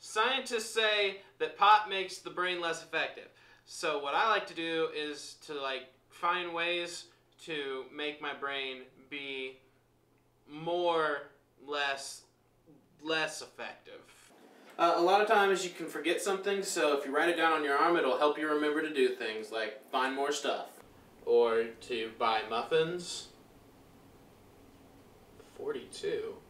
Scientists say that pot makes the brain less effective. So what I like to do is to find ways to make my brain be less effective. A lot of times you can forget something, so if you write it down on your arm, it'll help you remember to do things like find more stuff. Or to buy muffins. 42.